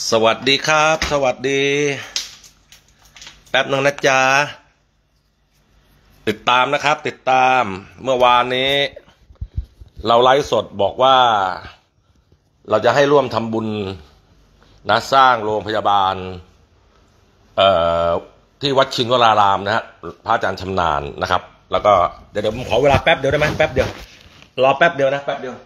สวัสดีครับสวัสดีแป๊บนึงนะจ๊ะติดตามนะครับติดตามเมื่อวานนี้เราไลฟ์สดบอกว่าเราจะให้ร่วมทำบุญนะสร้างโรงพยาบาลที่วัดชินวรารามนะฮะพระอาจารย์ชำนาญนะครับแล้วก็เดี๋ยวผมขอเวลาแป๊บเดียวได้ไหมแป๊บเดียวรอแป๊บเดียวนะแป๊บเดียว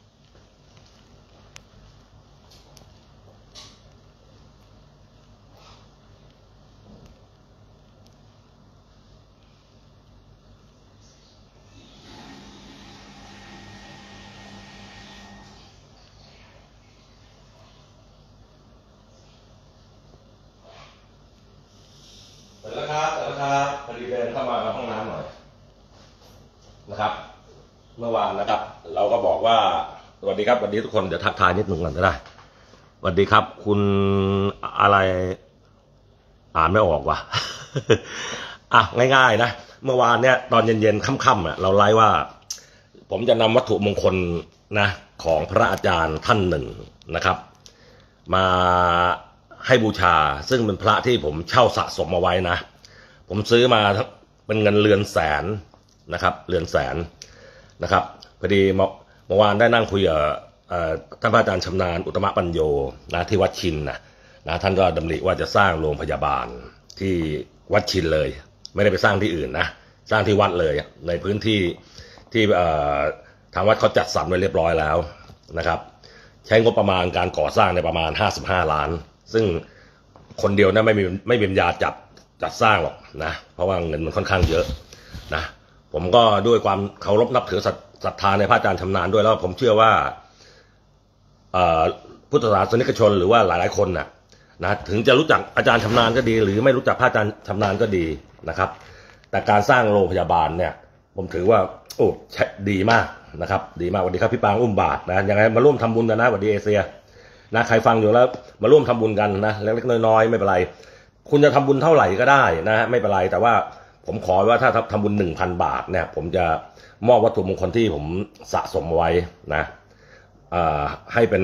เสร็จแล้วครับพอดีเดินเข้ามาห้องน้ำหน่อยนะครับเมื่อวานนะครับเราก็บอกว่าสวัสดีครับสวัสดีทุกคนเดี๋ยวทักทายนิดหนึ่งก่อนก็ได้สวัสดีครับคุณอะไรอ่านไม่ออกว่ะ อ่ะง่ายๆนะเมื่อวานเนี่ยตอนเย็นๆค่ำๆเราไลฟ์ว่าผมจะนำวัตถุมงคลนะของพระอาจารย์ท่านหนึ่งนะครับมาให้บูชาซึ่งเป็นพระที่ผมเช่าสะสมมาไว้นะผมซื้อมาเป็นเงินเรือนแสนนะครับเรือนแสนนะครับพอดีเมื่อวานได้นั่งคุยกับท่านพระอาจารย์ชำนาญอุตตมปัญโยนะที่วัดชินนะท่านก็ดำริว่าจะสร้างโรงพยาบาลที่วัดชินเลยไม่ได้ไปสร้างที่อื่นนะสร้างที่วัดเลยในพื้นที่ที่ทางวัดเขาจัดสรรไว้เรียบร้อยแล้วนะครับใช้งบประมาณการก่อสร้างในประมาณ55 ล้านซึ่งคนเดียวนะไม่มีปัญญาจัดสร้างหรอกนะเพราะว่าเงินมันค่อนข้างเยอะนะผมก็ด้วยความเคารพนับถือศรัทธาในพระอาจารย์ชำนาญด้วยแล้วผมเชื่อว่าพุทธศาสนิกชนหรือว่าหลายๆคนนะถึงจะรู้จักอาจารย์ชำนาญก็ดีหรือไม่รู้จักพระอาจารย์ชำนาญก็ดีนะครับแต่การสร้างโรงพยาบาลเนี่ยผมถือว่าโอ้ดีมากนะครับดีมากสวัสดีครับพี่ปางอุ้มบาทนะยังไงมาร่วมทำบุญกันนะสวัสดีเอเชียนะใครฟังอยู่แล้วมาร่วมทำบุญกันนะเล็กๆน้อยๆไม่เป็นไรคุณจะทำบุญเท่าไหร่ก็ได้นะไม่เป็นไรแต่ว่าผมขอว่าถ้าทำบุญ 1,000 บาทเนี่ยผมจะมอบวัตถุมงคลที่ผมสะสมไว้นะให้เป็น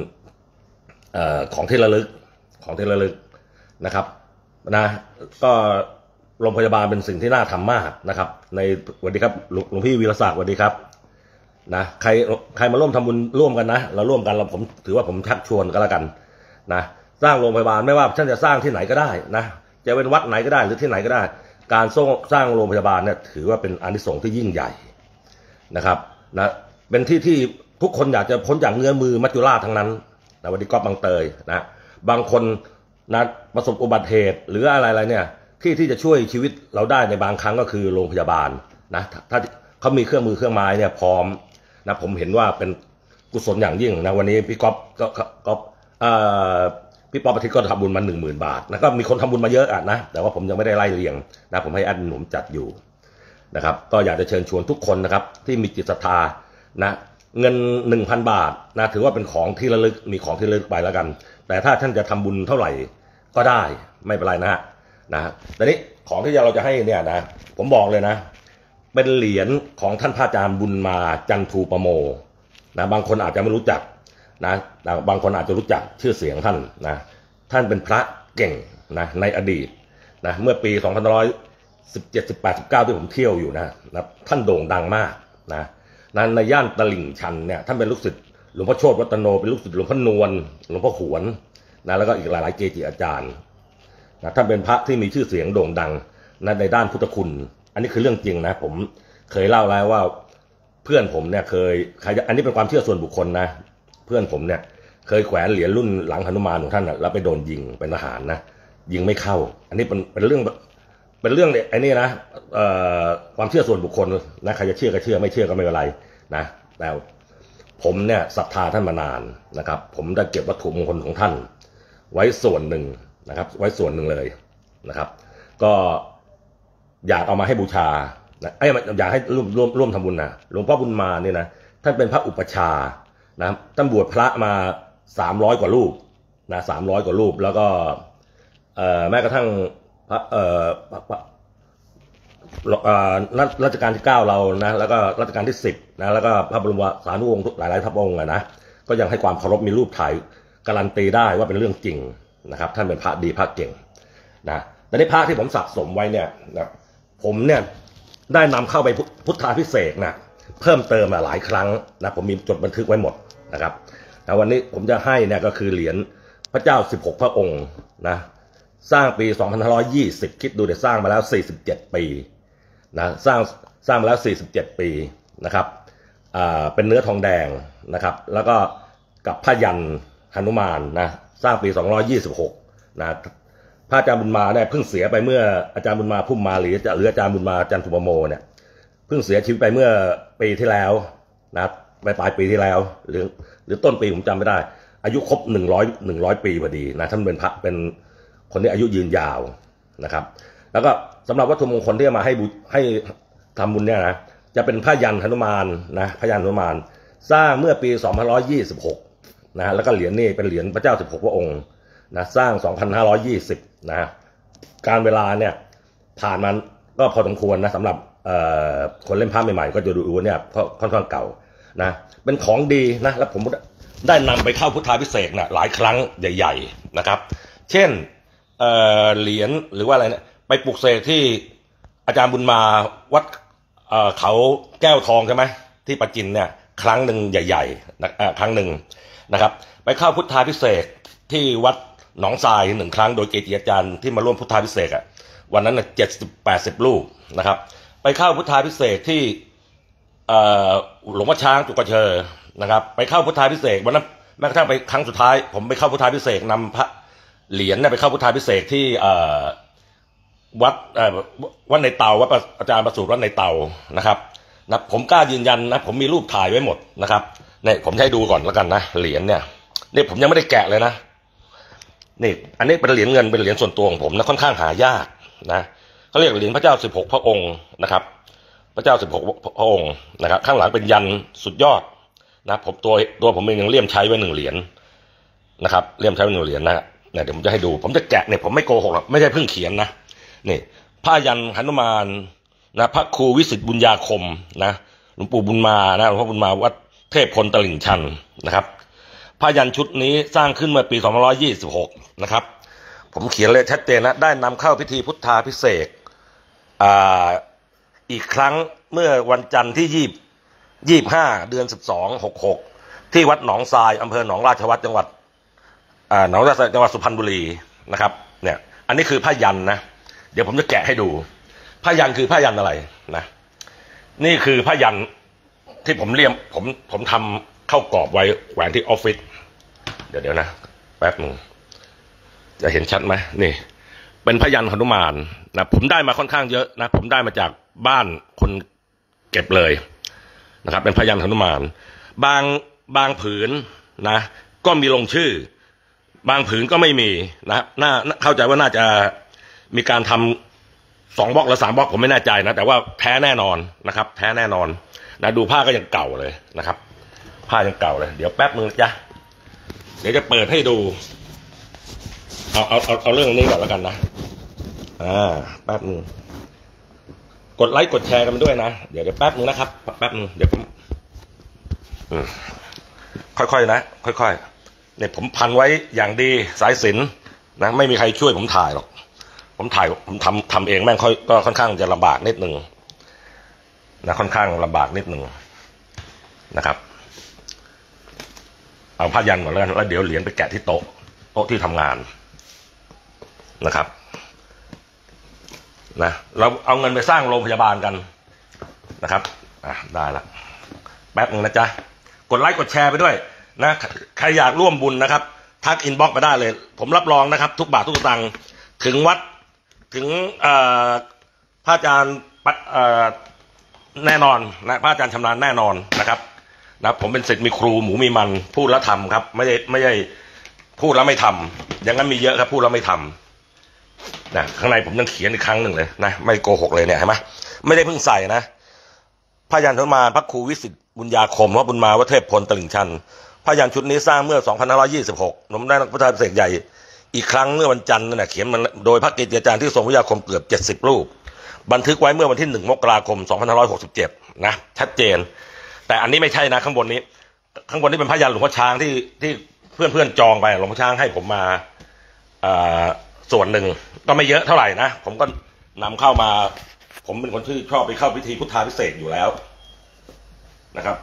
ของที่ระลึกนะครับนะก็โรงพยาบาลเป็นสิ่งที่น่าทำมากนะครับในสวัสดีครับหลวงพี่วีรศักดิ์สวัสดีครับนะใครมาร่วมทำบุญร่วมกันนะเราร่วมกันผมถือว่าผมชักชวนก็แล้วกันนะสร้างโรงพยาบาลไม่ว่าท่านจะสร้างที่ไหนก็ได้นะจะเป็นวัดไหนก็ได้หรือที่ไหนก็ได้การสร้างโรงพยาบาลเนี่ยถือว่าเป็นอานิสงส์ที่ยิ่งใหญ่นะครับนะเป็นที่ทุกคนอยากจะพ้นจากเงื้อมือมัจจุราชทั้งนั้นนะวันนี้ก็บางเตยนะบางคนนะประสบอุบัติเหตุหรืออะไรเนี่ยที่จะช่วยชีวิตเราได้ในบางครั้งก็คือโรงพยาบาลนะถ้าเขามีเครื่องมือเครื่องไม้เนี่ยพร้อมนะผมเห็นว่าเป็นกุศลอย่างยิ่งนะวันนี้พี่ก๊อฟก็พี่ป๊อปอาทิตย์ก็ทำบุญมา 10,000 บาทนะก็มีคนทำบุญมาเยอะนะแต่ว่าผมยังไม่ได้ไล่เรียงนะผมให้แอดหนุ่มจัดอยู่นะครับก็อยากจะเชิญชวนทุกคนนะครับที่มีจิตศรัทธานะเงิน 1,000 บาทนะถือว่าเป็นของที่ระลึกมีของที่ระลึกไปแล้วกันแต่ถ้าท่านจะทำบุญเท่าไหร่ก็ได้ไม่เป็นไรนะแต่นี้ของที่เราจะให้เนี่ยนะผมบอกเลยนะเป็นเหรียญของท่านพระอาจารย์บุญมาจันทูปโมนะบางคนอาจจะไม่รู้จักนะบางคนอาจจะรู้จักชื่อเสียงท่านนะท่านเป็นพระเก่งนะในอดีตนะเมื่อปี2517 18 19ที่ผมเที่ยวอยู่นะท่านโด่งดังมากนะในย่านตลิ่งชันเนี่ยท่านเป็นลูกศิษย์หลวงพ่อโชติวัฒโนเป็นลูกศิษย์หลวงพ่อนวลหลวงพ่อหวนนะแล้วก็อีกหลายๆเกจิอาจารย์นะท่านเป็นพระที่มีชื่อเสียงโด่งดังนะในด้านพุทธคุณอันนี้คือเรื่องจริงนะผมเคยเล่าแล้วว่าเพื่อนผมเนี่ยอันนี้เป็นความเชื่อส่วนบุคคลนะเพื่อนผมเนี่ยเคยแขวนเหรียญรุ่นหลังหนุมานของท่านแล้วไปโดนยิงเป็นทหารนะยิงไม่เข้าอันนี้เป็นเรื่องไอ้นี่นะความเชื่อส่วนบุคคลนะใครจะเชื่อก็เชื่อไม่เชื่อก็ไม่เป็นไรนะแต่ผมเนี่ยศรัทธาท่านมานานนะครับผมได้เก็บวัตถุมงคลของท่านไว้ส่วนหนึ่งนะครับไว้ส่วนหนึ่งเลยนะครับก็อยากเอามาให้บูชานะอยากให้ร่วมทำบุญนะหลวงพ่อบุญมาเนี่ยนะท่านเป็นพระอุปชานะท่านบวชพระมา300 กว่ารูปนะ300 กว่ารูปแล้วก็แม้กระทั่งพระรัชกาลที่9เรานะแล้วก็รัชกาลที่10นะแล้วก็พระบรมสารีวงศ์หลายๆพระองค์นะก็ยังให้ความเคารพมีรูปถ่ายการันตีได้ว่าเป็นเรื่องจริงนะครับท่านเป็นพระดีพระเก่งนะแต่ในพระที่ผมสะสมไว้เนี่ยนะผมเนี่ยได้นำเข้าไปพุทธาภิเษกนะเพิ่มเติมมาหลายครั้งนะผมมีจดบันทึกไว้หมดนะครับแต่วันนี้ผมจะให้เนี่ยก็คือเหรียญพระเจ้า16พระองค์นะสร้างปี2520คิดดูเดี๋ยวสร้างมาแล้ว47ปีนะสร้างมาแล้ว47ปีนะครับเป็นเนื้อทองแดงนะครับแล้วก็กับพยัญชนะหนุมานนะสร้างปี226นะพระอาจารย์บุญมาเนี่ยเพิ่งเสียไปเมื่ออาจารย์บุญมาพุ่มมาหรืออาจารย์บุญมาจันทร์สุปโมเนี่ยเพิ่งเสียชีวิตไปเมื่อปีที่แล้วนะปลายปีที่แล้วหรือต้นปีผมจำไม่ได้อายุครบ100ปีพอดีนะท่านเป็นพระเป็นคนที่อายุยืนยาวนะครับแล้วก็สำหรับวัตถุมงคลที่มาให้ทำบุญเนี่ยนะจะเป็นพยัญชนะหนุมานนะพยัญชนะหนุมานสร้างเมื่อปี2526นะแล้วก็เหรียญนี่เป็นเหรียญพระเจ้า16พระองค์นะสร้าง2520นะการเวลาเนี่ยผ่านมาก็พอสมควรนะสำหรับคนเล่นพระใหม่ๆก็จะดูเนี่ยค่อนข้างเก่านะเป็นของดีนะแล้วผมได้นำไปเข้าพุทธาภิเษกนะหลายครั้งใหญ่ๆนะครับเช่นเหรียญหรือว่าอะไรเนี่ยไปปลุกเสกที่อาจารย์บุญมาวัดเขาแก้วทองใช่ไหมที่ปัจจินเนี่ยครั้งหนึ่งใหญ่ๆนะครั้งหนึ่งนะครับไปเข้าพุทธาภิเษกที่วัดหนองทราย1ครั้งโดยเกจิอาจารย์ที่มาร่วมพุทธาภิเษกวันนั้น70-80 รูปนะครับไปเข้าพุทธาภิเษกที่หลวงพ่อช้างจุกกระเชอนะครับไปเข้าพุทธาภิเษกวันนั้นแม้กระทั่งไปครั้งสุดท้ายผมไปเข้าพุทธาภิเษกนำพระเหรียญไปเข้าพุทธาภิเษกที่วัดในเตาวัดอาจารย์ประสูติวัดในเตานะครับนะผมกล้ายืนยันนะผมมีรูปถ่ายไว้หมดนะครับเนี่ยผมให้ดูก่อนแล้วกันนะเหรียญเนี่ยนี่ผมยังไม่ได้แกะเลยนะนี่อันนี้เป็นเหรียญเงินเป็นเหรียญส่วนตัวของผมนะค่อนข้างหายากนะเขาเรียกเหรียญพระเจ้า16พระองค์นะครับพระเจ้า16พระองค์นะครับข้างหลังเป็นยันสุดยอดนะผมตัวผมเองยังเลี่ยมใช้ไว้1เหรียญนะครับเลี่ยมใช้ไว้1เหรียญนะเนี่ยเดี๋ยวผมจะให้ดูผมจะแกะเนี่ยผมไม่โกหกหรอกไม่ใช่เพิ่งเขียนนะนี่พระยันหนุมานนะพระครูวิสิทธิ์บุญญาคมนะหลวงปู่บุญมานะหลวงพ่อบุญมาวัดเทพพลตลิ่งชันนะครับพระยันชุดนี้สร้างขึ้นเมื่อปี2526นะครับผมเขียนเลยชัดเจนนะได้นำเข้าพิธีพุทธาภิเษกอีกครั้งเมื่อวันจันทร์ที่25เดือน12 66ที่วัดหนองทรายอำเภอหนองราชวัฒน์จังหวัดหนองราชจังหวัดสุพรรณบุรีนะครับเนี่ยอันนี้คือพระยันนะเดี๋ยวผมจะแกะให้ดูพระยันคือพระยันอะไรนะนี่คือพระยันที่ผมเลี่ยมผมทำเข้ากรอบไว้แหวนที่ออฟฟิศเดี๋ยวนะแป๊บนึงจะเห็นชัดไหมนี่เป็นพยัญชนะหนุมานนะผมได้มาค่อนข้างเยอะนะผมได้มาจากบ้านคนเก็บเลยนะครับเป็นพยัญชนะหนุมานบางผืนนะก็มีลงชื่อบางผืนก็ไม่มีนะน่าเข้าใจว่าน่าจะมีการทำ2 บล็อกหรือ3 บล็อกผมไม่แน่ใจนะแต่ว่าแท้แน่นอนนะครับแท้แน่นอนนะดูผ้าก็ยังเก่าเลยนะครับผ้ายังเก่าเลยเดี๋ยวแป๊บนึงจ้ะเดี๋ยวจะเปิดให้ดูเอาเรื่องนี้ก่อนแล้วกันนะแป๊บนึงกดไลค์กดแชร์กันไปด้วยนะเดี๋ยวแป๊บนึงนะครับแป๊บนึงเดี๋ยวผมค่อยๆนะค่อยๆเนี่ยผมพันไว้อย่างดีสายสิญจน์นะไม่มีใครช่วยผมถ่ายหรอกผมทำเองแม่งก็ค่อนข้างจะลำบากนิดนึงนะค่อนข้างลำบากนิดนึงนะครับเอาผ้ายันก่อนแล้วเดี๋ยวเหรียญไปแกะที่โต๊ะที่ทำงานนะครับนะเราเอาเงินไปสร้างโรงพยาบาลกันนะครับได้ละแป๊บนึงนะจ๊ะกดไลค์กดแชร์ไปด้วยนะใครอยากร่วมบุญนะครับทักอินบ็อกซ์มาได้เลยผมรับรองนะครับทุกบาททุกสตางค์ถึงวัดถึงพระอาจารย์แน่นอนนะพระอาจารย์ชำนาญแน่นอนนะครับนะผมเป็นศิษย์มีครูหมูมีมันพูดแล้วทำครับไม่ใช่พูดแล้วไม่ทำอย่างนั้นมีเยอะครับพูดแล้วไม่ทำนะข้างในผมยังเขียนอีกครั้งหนึ่งเลยนะไม่โกหกเลยเนี่ยเห็นไหมไม่ได้เพิ่งใส่นะพระยันหนุมานพระครูวิสิทธิ์บุญญาคมวัดบุญมาวัดเทพพลตลิ่งชันพระยันชุดนี้สร้างเมื่อ2526ผมได้พุทธาภิเษกใหญ่อีกครั้งเมื่อวันจันทร์นั่นแหละเขียนมันโดยพระเกจิอาจารย์ที่ทรงวิทยาคมเกือบ70 รูปบันทึกไว้เมื่อวันที่1 มกราคม 2567นะชัดเจนแต่อันนี้ไม่ใช่นะข้างบนนี้เป็นพระยันหลวงพ่อช้างที่เพื่อนจองไปหลวงพ่อช้างให้ผมมาส่วนหนึ่งก็ไม่เยอะเท่าไหร่นะผมก็นำเข้ามาผมเป็นคนที่ชอบไปเข้าพิธีพุทธาภิเษกอยู่แล้วนะครับ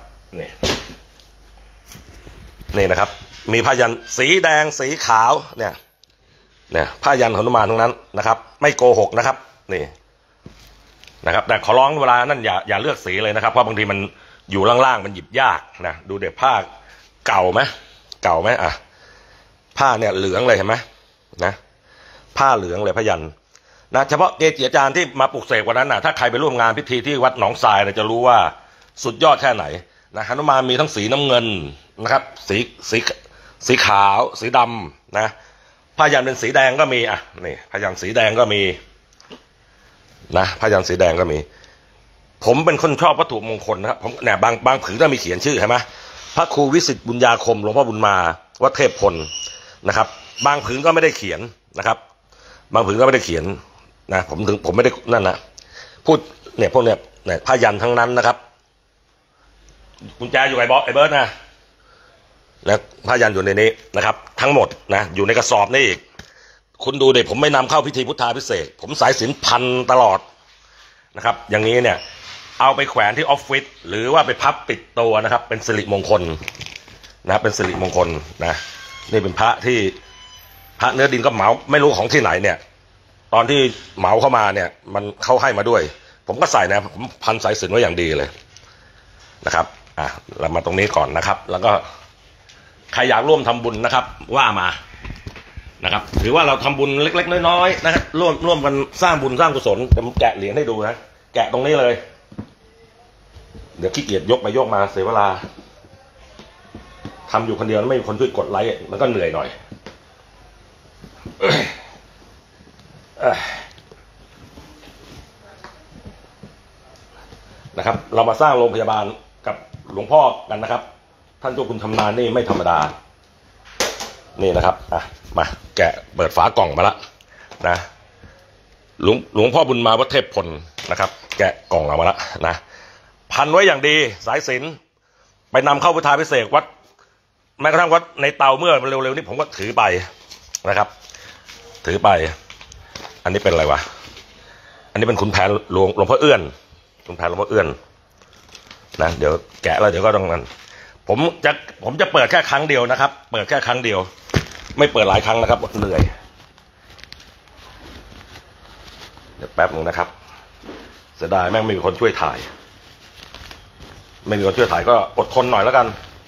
นี่นะครับมีผ้ายันสีแดงสีขาวเนี่ยผ้ายันหนุมานทั้งนั้นนะครับไม่โกหกนะครับนี่นะครับแต่ขอร้องเวลานั่นอย่าเลือกสีเลยนะครับเพราะบางทีมันอยู่ล่างๆมันหยิบยากนะดูเด็กผ้าเก่าไหมอ่ะผ้าเนี่ยเหลืองเลยเห็นไหมนะผ้าเหลืองเลยพยัญชนะเฉพาะเกจิอาจารย์ที่มาปลุกเสกวันนั้นนะถ้าใครไปร่วมงานพิธีที่วัดหนองทรายจะรู้ว่าสุดยอดแค่ไหนนะหนุมานมีทั้งสีน้ำเงินนะครับสีขาวสีดำนะผ้ายันเป็นสีแดงก็มีอ่ะนี่ผ้ายันสีแดงก็มีนะผ้ายันสีแดงก็มีผมเป็นคนชอบวัตถุมงคลนะครับผมเนี่ยบางผืนก็มีเขียนชื่อใช่ไหมพระครูวิสิทธิ์บุญญาคมหลวงพ่อบุญมาวัดเทพพลนะครับบางผืนก็ไม่ได้เขียนนะครับบางผืนก็ไม่ได้เขียนนะผมไม่ได้นั่นนะพูดเนี่ยพวกเนี่ยผ้ายันทั้งนั้นนะครับกุญแจอยู่ไอ้เบิร์ดนะผ้ายันอยู่ในนี้นะครับทั้งหมดนะอยู่ในกระสอบนี่อีกคุณดูดิผมไม่นำเข้าพิธีพุทธาภิเษกผมสายสิญจน์พันตลอดนะครับอย่างนี้เนี่ยเอาไปแขวนที่ออฟฟิศหรือว่าไปพับปิดตัวนะครับเป็นสิริมงคลนะเป็นสิริมงคลนะนี่เป็นพระเนื้อดินก็เหมาไม่รู้ของที่ไหนเนี่ยตอนที่เหมาเข้ามาเนี่ยมันเขาให้มาด้วยผมก็ใส่นะผมพันสายสิญจน์ไว้อย่างดีเลยนะครับเรามาตรงนี้ก่อนนะครับแล้วก็ใครอยากร่วมทำบุญนะครับว่ามานะครับถือว่าเราทำบุญเล็กๆน้อยๆนะครับร่วมกันสร้างบุญสร้างกุศลจะแกะเหรียญให้ดูนะแกะตรงนี้เลยเดี๋ยวขี้เกียจยกไปยกมาเสียเวลาทำอยู่คนเดียวไม่มีคนช่วยกดไลค์มันก็เหนื่อยหน่อยนะครับเรามาสร้างโรงพยาบาลกับหลวงพ่อกันนะครับท่านเจ้าคุณชำนาญนี่ไม่ธรรมดานี่นะครับมาแกะเปิดฝากล่องมาละนะหลวงพ่อบุญมาวัดเทพพลนะครับแกะกล่องออกมาละนะพันไว้อย่างดีสายสิญจน์ไปนำเข้าพุทธาภิเษกวัดแม้กระทั่งวัดในเตาเมื่อเร็วๆนี้ผมก็ถือไปนะครับถือไปอันนี้เป็นอะไรวะอันนี้เป็นขุนแผนหลวงพ่อเอื้อนขุนแผนหลวงพ่อเอื้อนนะเดี๋ยวแกะแล้วเดี๋ยวก็ต้องนั้นผมจะเปิดแค่ครั้งเดียวนะครับเปิดแค่ครั้งเดียวไม่เปิดหลายครั้งนะครับเหนื่อยเดี๋ยวแป๊บนึงนะครับเสียดายแม่งไม่มีคนช่วยถ่ายไม่มีคนช่วยถ่ายก็อดทนหน่อยแล้วกัน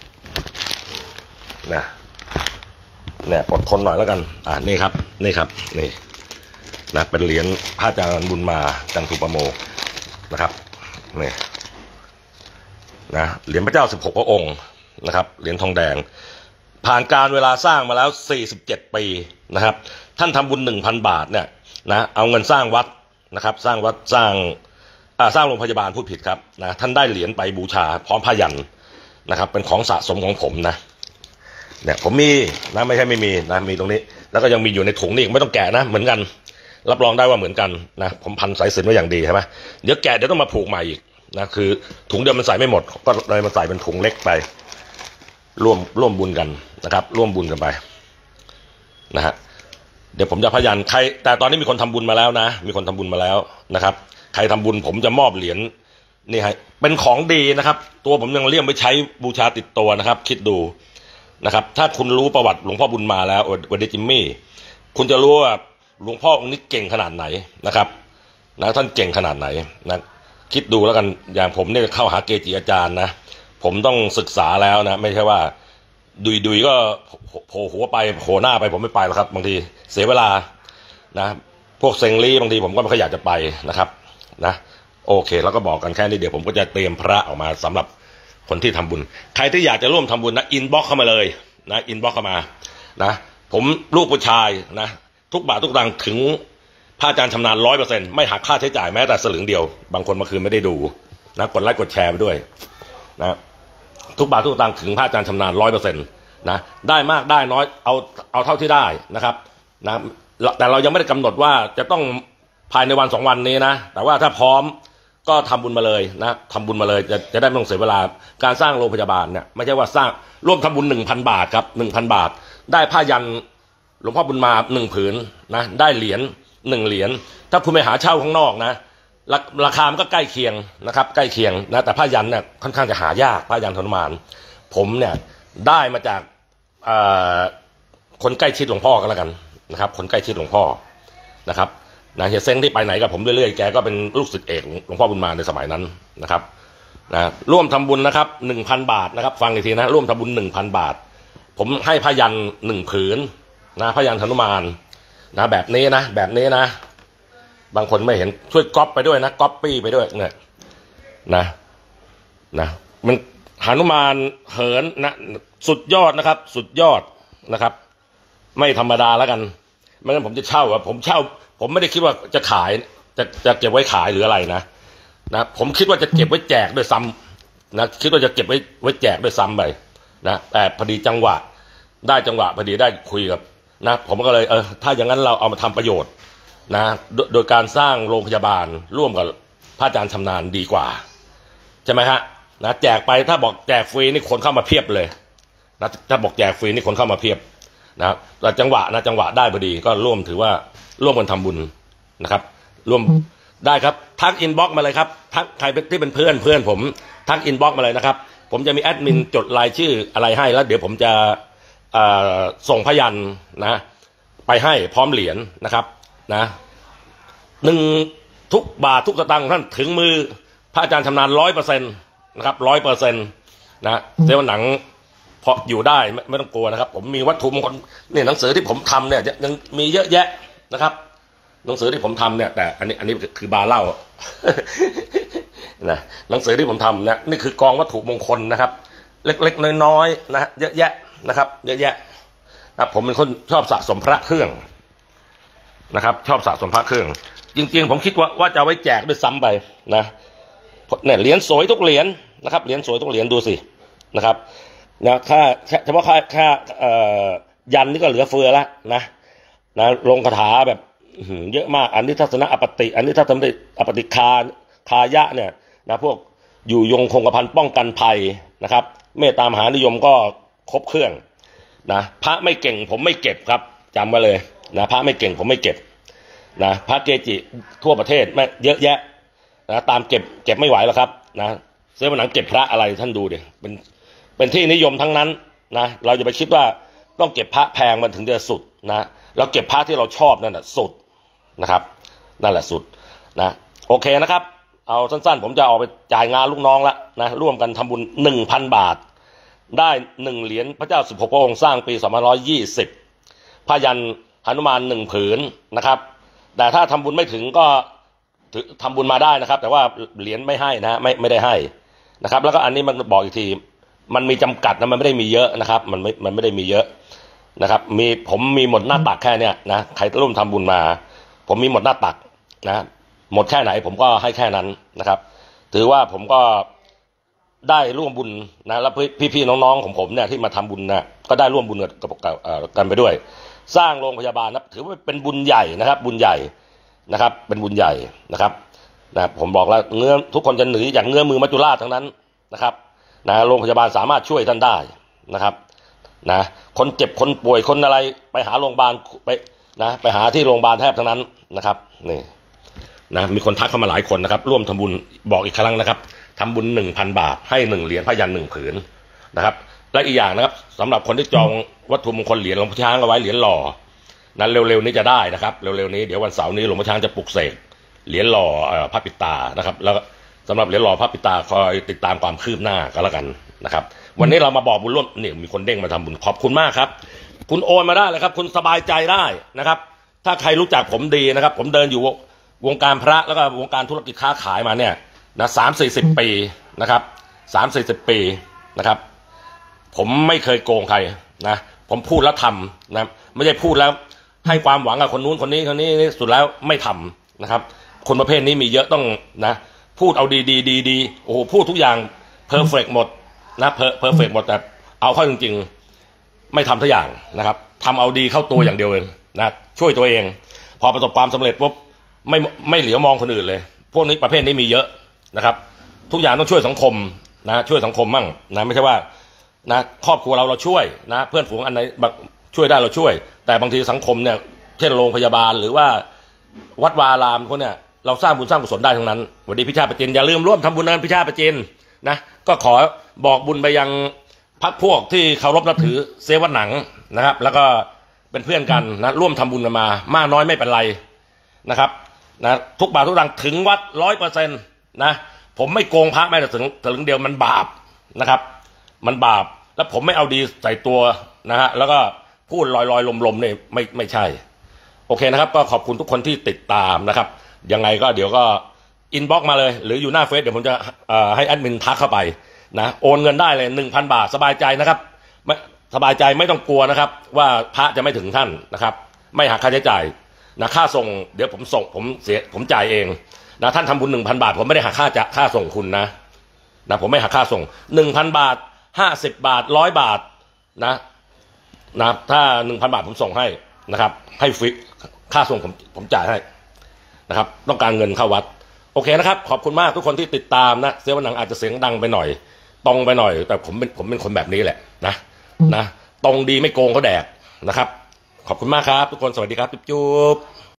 เนี่ยอดทนหน่อยแล้วกันนี่ครับนี่นะเป็นเหรียญพระอาจารย์บุญมาจันทุปโมนะครับนี่นะเหรียญพระเจ้า16พระองค์นะครับเหรียญทองแดงผ่านการเวลาสร้างมาแล้ว47ปีนะครับท่านทำบุญ 1,000 บาทเนี่ยนะเอาเงินสร้างวัดนะครับสร้างวัดสร้างโรงพยาบาลพูดผิดครับนะท่านได้เหรียญไปบูชาพร้อมผ้ายันนะครับเป็นของสะสมของผมนะเนี่ยผมมีนะไม่ใช่ไม่มีนะมีตรงนี้แล้วก็ยังมีอยู่ในถุงนี่ไม่ต้องแกะนะเหมือนกันรับรองได้ว่าเหมือนกันนะผมพันสายสิญจน์ไว้อย่างดีใช่ไหมเดี๋ยวแกะเดี๋ยวต้องมาผูกใหม่อีกนะคือถุงเดียวมันใส่ไม่หมดก็เลยมาใส่เป็นถุงเล็กไปร่วมบุญกันนะครับร่วมบุญกันไปนะฮะเดี๋ยวผมจะพยัญใครแต่ตอนนี้มีคนทำบุญมาแล้วนะมีคนทำบุญมาแล้วนะครับใครทำบุญผมจะมอบเหรียญนี่ให้เป็นของดีนะครับตัวผมยังเลี่ยมไปใช้บูชาติดตัวนะครับคิดดูนะครับถ้าคุณรู้ประวัติหลวงพ่อบุญมาแล้ววันเดจิมมี่คุณจะรู้ว่าหลวงพ่อองค์นี้เก่งขนาดไหนนะครับนะท่านเก่งขนาดไหนนะคิดดูแล้วกันอย่างผมเนี่ยเข้าหาเกจิอาจารย์นะผมต้องศึกษาแล้วนะไม่ใช่ว่าดุยก็โผล่หัวไปโผล่หน้าไปผมไม่ไปหรอกครับบางทีเสียเวลานะพวกเซงลี่บางทีผมก็ไม่ค่อยอยากจะไปนะครับนะโอเคแล้วก็บอกกันแค่นี้เดี๋ยวผมก็จะเตรียมพระออกมาสำหรับคนที่ทำบุญใครที่อยากจะร่วมทำบุญนะอินบ็อกเข้ามาเลยนะอินบ็อกเข้ามานะผมลูกผู้ชายนะทุกบาททุกตังค์ถึงพระอาจารย์ชำนาญ 100% ไม่หักค่าใช้จ่ายแม้แต่สลึงเดียวบางคนเมื่อคืนไม่ได้ดูนะกดไลค์กดแชร์ไปด้วยนะทุกบาททุกตังค์ถึงพระอาจารย์ชำนาญ 100% นะได้มากได้น้อยเอาเท่าที่ได้นะครับนะแต่เรายังไม่ได้กำหนดว่าจะต้องภายในวัน2 วันนี้นะแต่ว่าถ้าพร้อมก็ทำบุญมาเลยนะทำบุญมาเลยจะได้ไม่ต้องเสียเวลาการสร้างโรงพยาบาลเนี่ยไม่ใช่ว่าสร้างร่วมทำบุญ 1,000 บาทครับ 1,000 บาทได้ผ้ายันหลวงพ่อบุญมา1 ผืนนะได้เหรียญ1 เหรียญถ้าคุณไปหาเช่าข้างนอกนะราคามันก็ใกล้เคียงนะครับใกล้เคียงนะแต่ผ้ายันเนี่ยค่อนข้างจะหายากผ้ายันหนุมานผมเนี่ยได้มาจากคนใกล้ชิดหลวงพ่อกันแล้วกันนะครับคนใกล้ชิดหลวงพ่อนะครับนะเฮียเซ้งที่ไปไหนกับผมเรื่อยๆแกก็เป็นลูกศิษย์เอกหลวงพ่อบุญมาในสมัยนั้นนะครับนะร่วมทำบุญนะครับ 1,000 บาทนะครับฟังอีกทีนะร่วมทำบุญ 1,000 บาทผมให้ผ้ายัน1 ผืนนะผ้ายันหนุมานนะแบบนี้นะบางคนไม่เห็นช่วยก๊อปไปด้วยนะก๊อปปี้ไปด้วยเนี่ยนะมันหนุมานเหินนะสุดยอดนะครับสุดยอดนะครับไม่ธรรมดาแล้วกันไม่งั้นผมจะเช่าผมไม่ได้คิดว่าจะขายจะเก็บไว้ขายหรืออะไรนะผมคิดว่าจะเก็บไว้แจกด้วยซ้ำนะคิดว่าจะเก็บไว้แจกด้วยซ้ำไปนะแต่พอดีจังหวะพอดีได้คุยกับนะผมก็เลยถ้าอย่างนั้นเราเอามาทำประโยชน์นะโดยการสร้างโรงพยาบาลร่วมกับพระอาจารย์ชำนาญดีกว่าใช่ไหมฮะนะแจกไปถ้าบอกแจกฟรีนี่คนเข้ามาเพียบเลยนะถ้าบอกแจกฟรีนี่คนเข้ามาเพียบนะแต่จังหวะได้พอดีก็ถือว่าร่วมกันทำบุญนะครับร่วมได้ครับทักอินบ็อกซ์มาเลยครับทักใครที่เป็นเพื่อนผมทักอินบ็อกซ์มาเลยนะครับผมจะมีแอดมินจดรายชื่ออะไรให้แล้วเดี๋ยวผมจะส่งพยัญนะไปให้พร้อมเหรียญนะครับนะทุกบาททุกสตางค์ท่านถึงมือพระอาจารย์ชำนาญ 100% นะครับ 100% นะเซลล์หนังพออยู่ได้ไม่ต้องกลัวนะครับผมมีวัตถุมงคลเนี่ยหนังสือที่ผมทำเนี่ยยังมีเยอะแยะนะครับหนังสือที่ผมทำเนี่ยแต่อันนี้คือบาเล่า นะหนังสือที่ผมทำเนี่ยนี่คือกองวัตถุมงคลนะครับเล็กๆน้อยๆนะเยอะแยะนะครับเยอะแยะนะผมเป็นคนชอบสะสมพระเครื่องนะครับชอบสะสมพระเครื่องจริงๆผมคิดว่าจะเอาไว้แจกด้วยซ้ำไปนะเนี่ยเหรียญสวยทุกเหรียญนะครับเหรียญสวยทุกเหรียญดูสินะครับนะเฉพาะค่ายันนี่ก็เหลือเฟือแล้วนะลงคาถาแบบเยอะมากอันนี้ทัศนะอปติอันนี้ทัศนะอปติคายะเนี่ยนะพวกอยู่ยงคงกระพันป้องกันภัยนะครับเมตตามหานิยมก็ครบเครื่องนะพระไม่เก่งผมไม่เก็บครับจำไว้เลยนะพระไม่เก่งผมไม่เก็บนะพระเกจิทั่วประเทศไม่เยอะแยะนะตามเก็บไม่ไหวแล้วครับนะเสื้อหนังเก็บพระอะไรท่านดูดิเป็นที่นิยมทั้งนั้นนะเราจะไปคิดว่าต้องเก็บพระแพงมันถึงจะสุดนะเราเก็บพระที่เราชอบนั่นแหละสุดนะครับนั่นแหละสุดนะโอเคนะครับเอาสั้นๆผมจะออกไปจ่ายงานลูกน้องละนะร่วมกันทำบุญ 1,000 บาทได้1 เหรียญพระเจ้า16 พระองค์สร้างปี2520ผ้ายันหนุมาน1 ผืนนะครับแต่ถ้าทำบุญไม่ถึงก็ทำบุญมาได้นะครับแต่ว่าเหรียญไม่ให้นะไม่ได้ให้นะครับแล้วก็อันนี้มันบอกอีกทีมันมีจำกัดนะมันไม่ได้มีเยอะนะครับมันไม่ได้มีเยอะนะครับผมมีหมดหน้าตักแค่เนี้ยนะใครร่วมทำบุญมาผมมีหมดหน้าตักนะหมดแค่ไหนผมก็ให้แค่นั้นนะครับถือว่าผมก็ได้ร่วมบุญนะแล้วพี่ๆน้องๆของผมเนี่ยที่มาทำบุญนะก็ได้ร่วมบุญกันไปด้วยสร้างโรงพยาบาลนะถือว่าเป็นบุญใหญ่นะครับบุญใหญ่นะครับเป็นบุญใหญ่นะครับนะผมบอกแล้วทุกคนจะหนีอย่างเงื้อมือมัจจุราชทั้งนั้นนะครับนะโรงพยาบาลสามารถช่วยท่านได้นะครับนะคนเจ็บคนป่วยคนอะไรไปหาโรงพยาบาลไปหาที่โรงพยาบาลแทบทั้งนั้นนะครับนี่นะมีคนทักเข้ามาหลายคนนะครับร่วมทำบุญบอกอีกครั้งนะครับทำบุญ 1,000 บาทให้1 เหรียญพยัญชนะ1 ผืนนะครับและอีกอย่างนะครับสำหรับคนที่จองวัตถุมงคลเหรียญหลวงพ่อช้างเอาไว้เหรียญหล่อนั้นเร็วๆนี้จะได้นะครับเร็วๆนี้เดี๋ยววันเสาร์นี้หลวงพ่อช้างจะปลุกเสกเหรียญหล่อพระปิตานะครับแล้วสำหรับเหรียญหล่อพระปิตาคอยติดตามความคืบหน้าก็แล้วกันนะครับวันนี้เรามาบอกบุญร่วมนี่มีคนเด้งมาทำบุญขอบคุณมากครับคุณโอนมาได้เลยครับคุณสบายใจได้นะครับถ้าใครรู้จักผมดีนะครับผมเดินอยู่วงการพระแล้วก็วงการธุรกิจค้าขายมาเนี่ยนะ30-40 ปีนะครับ30-40 ปีนะครับผมไม่เคยโกงใครนะผมพูดแล้วทำนะไม่ใช่พูดแล้วให้ความหวังกับคนนู้นคนนี้สุดแล้วไม่ทำนะครับคนประเภทนี้มีเยอะต้องนะพูดเอาดีโอ้โหพูดทุกอย่างเพอร์เฟกต์หมดนะเพอร์เฟกต์หมดแต่เอาเข้าจริงๆไม่ทำทุกอย่างนะครับทำเอาดีเข้าตัวอย่างเดียวเองนะช่วยตัวเองพอประสบความสำเร็จปุ๊บไม่เหลียวมองคนอื่นเลยพวกนี้ประเภทนี้มีเยอะนะครับทุกอย่างต้องช่วยสังคมนะช่วยสังคมมั่งนะไม่ใช่ว่านะครอบครัวเราช่วยนะเพื่อนฝูงอันไหนช่วยได้เราช่วยแต่บางทีสังคมเนี่ยเช่นโรงพยาบาลหรือว่าวัดวาอารามพวกเนี่ยเราสร้างบุญสร้างกุศลได้ทั้งนั้นวันนี้พิชาติประจินอย่าลืมร่วมทำบุญนั้นพิชาติประจินนะก็ขอบอกบุญไปยังพรรคพวกที่เคารพนับถือเซวัดหนังนะครับแล้วก็เป็นเพื่อนกันนะร่วมทำบุญกันมามากน้อยไม่เป็นไรนะครับนะทุกบาททุกสตางค์ถึงวัด100%นะผมไม่โกงพระแม้แต่ถึงเดียวมันบาปนะครับมันบาปแล้วผมไม่เอาดีใส่ตัวนะฮะแล้วก็พูดลอยๆลมๆเนี่ยไม่ใช่โอเคนะครับก็ขอบคุณทุกคนที่ติดตามนะครับยังไงก็เดี๋ยวก็อินบ็อกซ์มาเลยหรืออยู่หน้าเฟซเดี๋ยวผมจะให้แอดมินทักเข้าไปนะโอนเงินได้เลย 1,000 บาทสบายใจนะครับไม่สบายใจไม่ต้องกลัวนะครับว่าพระจะไม่ถึงท่านนะครับไม่หักค่าใช้จ่ายนะค่าส่งเดี๋ยวผมจ่ายเองนะท่านทำบุญ 1,000 บาทผมไม่ได้หักค่าส่งคุณนะผมไม่หักค่าส่ง 1,000 บาท50 บาท100 บาทนะถ้า 1,000 บาทผมส่งให้นะครับให้ฟรีค่าส่งผมจ่ายให้นะครับต้องการเงินเข้าวัดโอเคนะครับขอบคุณมากทุกคนที่ติดตามนะเซวัดหนังอาจจะเสียงดังไปหน่อยตรงไปหน่อยแต่ผมเป็นคนแบบนี้แหละนะตรงดีไม่โกงเขาแดกนะครับขอบคุณมากครับทุกคนสวัสดีครับจุ๊บ